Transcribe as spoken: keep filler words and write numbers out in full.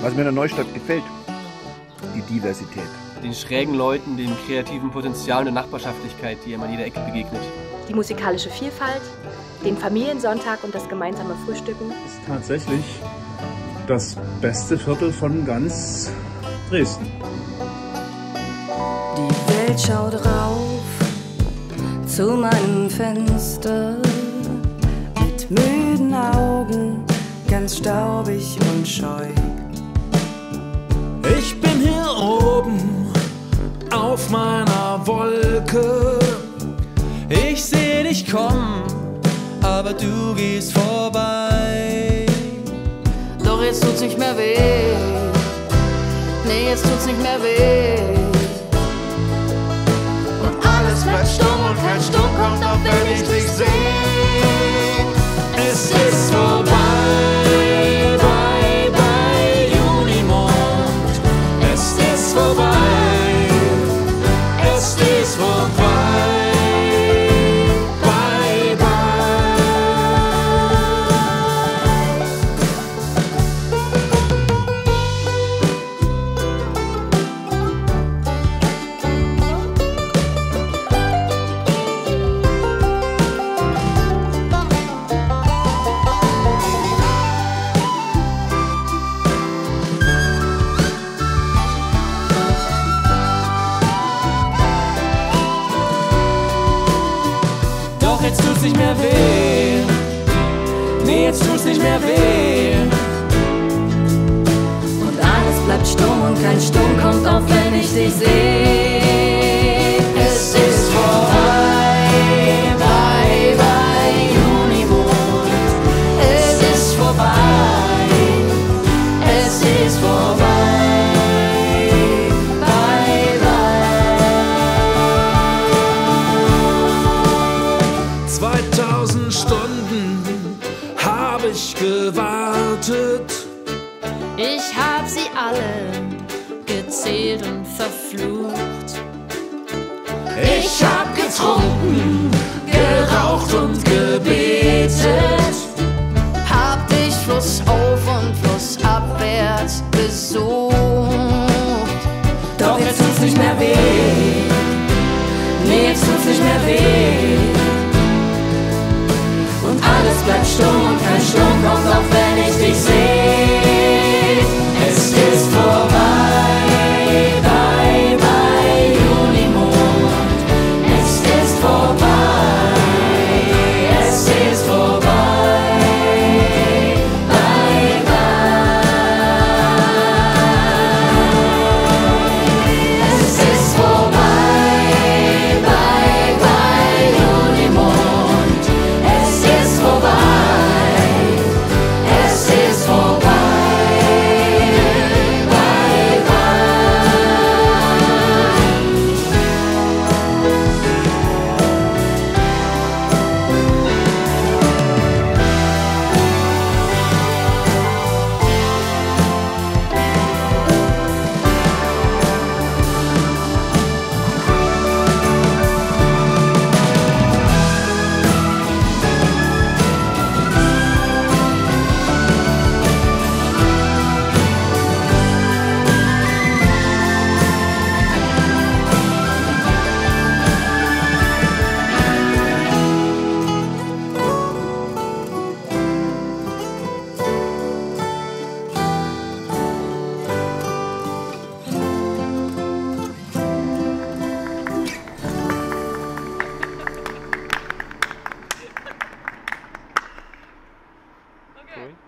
Was mir in der Neustadt gefällt, die Diversität. Den schrägen Leuten, dem kreativen Potenzial und der Nachbarschaftlichkeit, die einem an jeder Ecke begegnet. Die musikalische Vielfalt, den Familiensonntag und das gemeinsame Frühstücken. Ist tatsächlich das beste Viertel von ganz Dresden. Die Welt schaut rauf zu meinem Fenster mit müden Augen, ganz staubig und scheu. Ich bin hier oben auf meiner Wolke. Ich seh dich kommen, aber du gehst vorbei. Doch jetzt tut's nicht mehr weh. Nee, jetzt tut's nicht mehr weh. Und alles bleibt stumm und kein Stumm kommt, auch wenn ich dich seh. Es ist vorbei. Jetzt tut's nicht mehr weh. Nee, jetzt tut's nicht mehr weh. Und alles bleibt stumm und kein Sturm kommt auf, wenn ich dich sehe. Es ist vorbei, bye, bye, Junimond. Es ist vorbei. Es ist vorbei. zweitausend Stunden hab ich gewartet. Ich hab sie alle gezählt und verflucht. Ich hab getrunken, geraucht und gebetet. Hab dich flussauf und flussabwärts besucht. Doch jetzt tut's nicht mehr weh. Nee, jetzt tut's nicht mehr weh. Und alles bleibt stumm und kein Sturm kommt, auch wenn ich dich sehe. Es ist vorbei, bye, bye, Junimond. Es ist vorbei, es ist vorbei, bye, bye. Es ist vorbei, bye, bye, Junimond. Es ist vorbei, es ist vorbei, bye, Okay.